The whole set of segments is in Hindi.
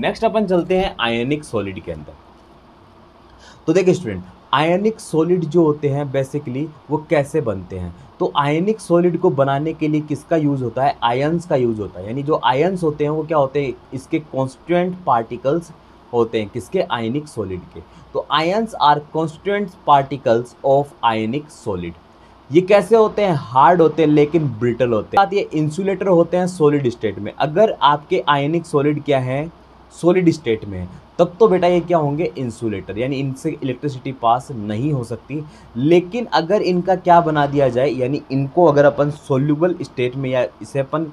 नेक्स्ट अपन चलते हैं आयनिक सॉलिड के अंदर। तो देखिए स्टूडेंट, आयनिक सॉलिड जो होते हैं बेसिकली वो कैसे बनते हैं। तो आयनिक सॉलिड को बनाने के लिए किसका यूज़ होता है, आयंस का यूज़ होता है। यानी जो आयंस होते हैं वो क्या होते हैं, इसके कॉन्स्टिट्यूएंट पार्टिकल्स होते हैं, किसके, आयनिक सॉलिड के। तो ions are constituent particles of ionic solid. ये कैसे होते हैं, हार्ड होते हैं लेकिन ब्रिटल होते हैं। ये इंसुलेटर होते हैं सॉलिड स्टेट में। अगर आपके आयनिक सॉलिड क्या है, सॉलिड स्टेट में है, तब तो बेटा ये क्या होंगे, इंसुलेटर, यानी इनसे इलेक्ट्रिसिटी पास नहीं हो सकती। लेकिन अगर इनका क्या बना दिया जाए, यानी इनको अगर अपन सोल्यूबल स्टेट में या इसे अपन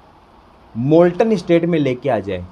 मोल्टन स्टेट में लेके आ जाए,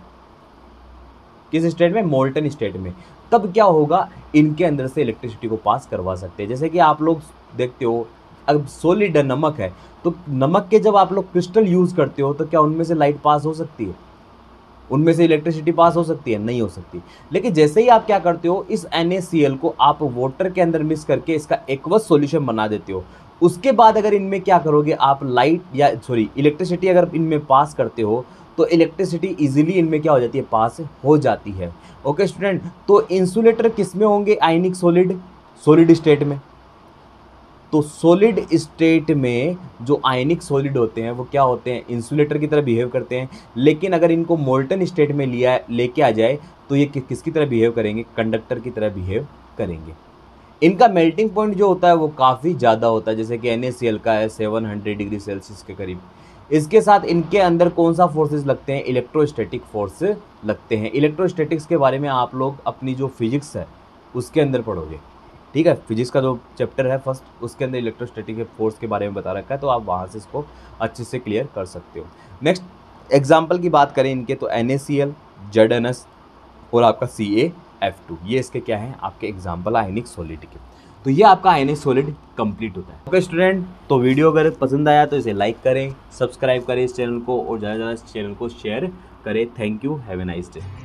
किस स्टेट में, मोल्टन स्टेट में, तब क्या होगा, इनके अंदर से इलेक्ट्रिसिटी को पास करवा सकते हैं। जैसे कि आप लोग देखते हो, अब सॉलिड नमक है, तो नमक के जब आप लोग क्रिस्टल यूज़ करते हो तो क्या उनमें से लाइट पास हो सकती है, उनमें से इलेक्ट्रिसिटी पास हो सकती है, नहीं हो सकती। लेकिन जैसे ही आप क्या करते हो, इस NaCl को आप वाटर के अंदर मिक्स करके इसका एक्वस सॉल्यूशन बना देते हो, उसके बाद अगर इनमें क्या करोगे आप, लाइट या सॉरी इलेक्ट्रिसिटी अगर इनमें पास करते हो तो इलेक्ट्रिसिटी इजीली इनमें क्या हो जाती है, पास हो जाती है। ओके स्टूडेंट, तो इंसुलेटर किस में होंगे, आयनिक सॉलिड, सॉलिड स्टेट में। तो सॉलिड स्टेट में जो आयनिक सॉलिड होते हैं वो क्या होते हैं, इंसुलेटर की तरह बिहेव करते हैं। लेकिन अगर इनको मोल्टन स्टेट में लिया लेके आ जाए तो ये किसकी तरह बिहेव करेंगे, कंडक्टर की तरह बिहेव करेंगे। इनका मेल्टिंग पॉइंट जो होता है वो काफ़ी ज़्यादा होता है, जैसे कि NaCl का है 700 डिग्री सेल्सियस के करीब। इसके साथ इनके अंदर कौन सा फोर्सेस लगते हैं, इलेक्ट्रोस्टैटिक फोर्स लगते हैं। इलेक्ट्रोस्टैटिक्स के बारे में आप लोग अपनी जो फिजिक्स है उसके अंदर पढ़ोगे, ठीक है। फिजिक्स का जो चैप्टर है फर्स्ट, उसके अंदर इलेक्ट्रोस्टैटिक फोर्स के बारे में बता रखा है, तो आप वहाँ से इसको अच्छे से क्लियर कर सकते हो। नेक्स्ट एग्जांपल की बात करें इनके, तो NaCl ZnS और आपका CaF2, ये इसके क्या हैं, आपके एग्जाम्पल आयनिक सॉलिड के। तो ये आपका आयनिक सॉलिड कंप्लीट होता है। ओके स्टूडेंट, तो वीडियो अगर पसंद आया तो इसे लाइक करें, सब्सक्राइब करें इस चैनल को, और ज़्यादा से ज़्यादा इस चैनल को शेयर करें। Thank you, have a nice day.